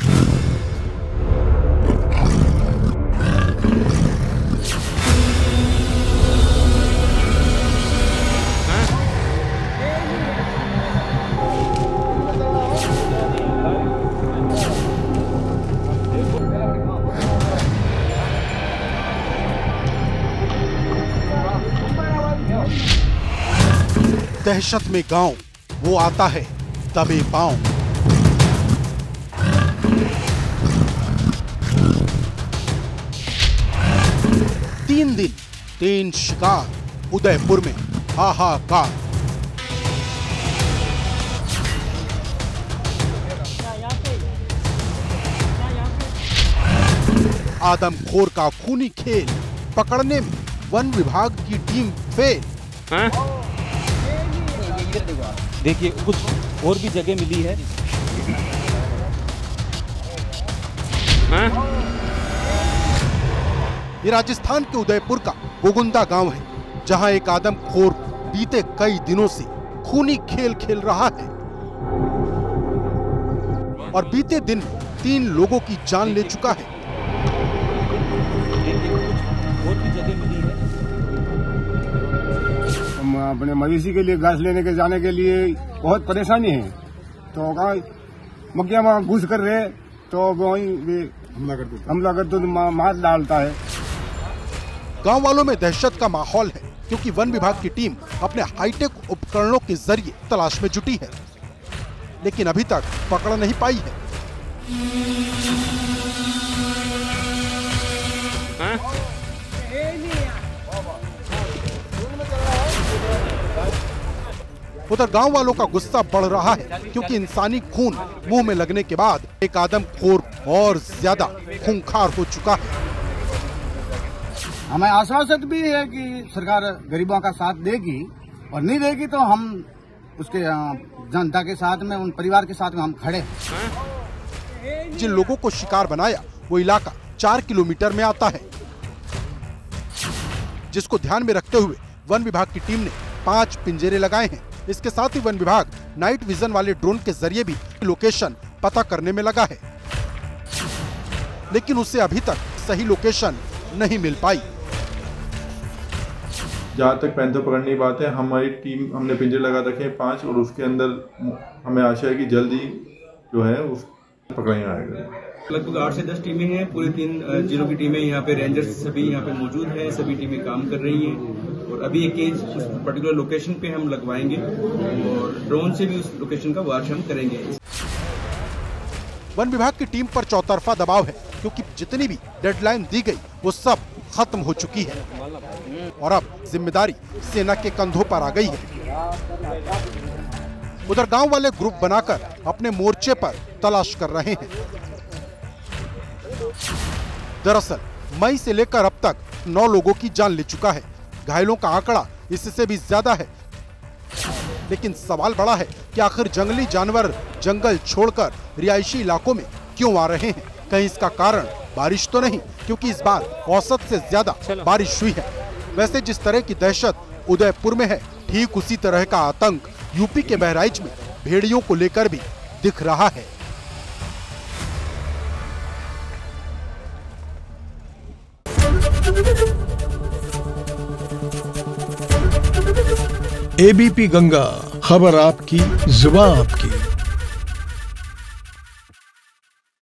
दहशत में गांव वो आता है दबे पांव। तीन दिन 3 शिकार उदयपुर में हाहाकार। आदमखोर का खूनी खेल पकड़ने में वन विभाग की टीम फेल। देखिए कुछ और भी जगह मिली है। ये राजस्थान के उदयपुर का गोगुंदा गांव है, जहां एक आदमखोर बीते कई दिनों से खूनी खेल खेल रहा है और बीते दिन 3 लोगों की जान ले चुका है। और भी जगह मिली है। हम अपने मवेशी के लिए घास लेने के जाने के लिए बहुत परेशानी है, तो मक्खियां वहाँ घुस कर रहे तो वही हमला कर तो मार डालता है। गांव वालों में दहशत का माहौल है, क्योंकि वन विभाग की टीम अपने हाईटेक उपकरणों के जरिए तलाश में जुटी है, लेकिन अभी तक पकड़ नहीं पाई है। उधर गांव वालों का गुस्सा बढ़ रहा है, क्योंकि इंसानी खून मुंह में लगने के बाद एक आदमखोर और ज्यादा खूंखार हो चुका है। हमें आश्वासन भी है कि सरकार गरीबों का साथ देगी, और नहीं देगी तो हम उसके जनता के साथ में, उन परिवार के साथ में हम खड़े हैं। जिन लोगों को शिकार बनाया वो इलाका 4 किलोमीटर में आता है, जिसको ध्यान में रखते हुए वन विभाग की टीम ने 5 पिंजरे लगाए हैं। इसके साथ ही वन विभाग नाइट विजन वाले ड्रोन के जरिए भी लोकेशन पता करने में लगा है, लेकिन उससे अभी तक सही लोकेशन नहीं मिल पाई। जहाँ तक पैंथर पकड़ने की बात है, हमारी टीम हमने पिंजरे लगा रखे हैं 5, और उसके अंदर हमें आशा है कि जल्दी जो है उस पकड़ा जाएगा। लगभग 8 से 10 टीमें हैं, पूरे 3 जिलों की टीमें यहाँ पे, रेंजर्स सभी यहाँ पे मौजूद हैं, सभी टीमें काम कर रही हैं, और अभी एक केज उस पर्टिकुलर लोकेशन पे हम लगवाएंगे और ड्रोन से भी उस लोकेशन का वाच हम करेंगे। वन विभाग की टीम पर चौतरफा दबाव है, क्योंकि जितनी भी डेडलाइन दी गई वो सब खत्म हो चुकी है और अब जिम्मेदारी सेना के कंधों पर आ गई है। उधर गांव वाले ग्रुप बनाकर अपने मोर्चे पर तलाश कर रहे हैं। दरअसल मई से लेकर अब तक 9 लोगों की जान ले चुका है। घायलों का आंकड़ा इससे भी ज्यादा है, लेकिन सवाल बड़ा है कि आखिर जंगली जानवर जंगल छोड़कर रिहायशी इलाकों में क्यों आ रहे हैं। कहीं इसका कारण बारिश तो नहीं, क्योंकि इस बार औसत से ज्यादा बारिश हुई है। वैसे जिस तरह की दहशत उदयपुर में है, ठीक उसी तरह का आतंक यूपी के बहराइच में भेड़ियों को लेकर भी दिख रहा है। एबीपी गंगा, खबर आपकी, जुबान आपकी।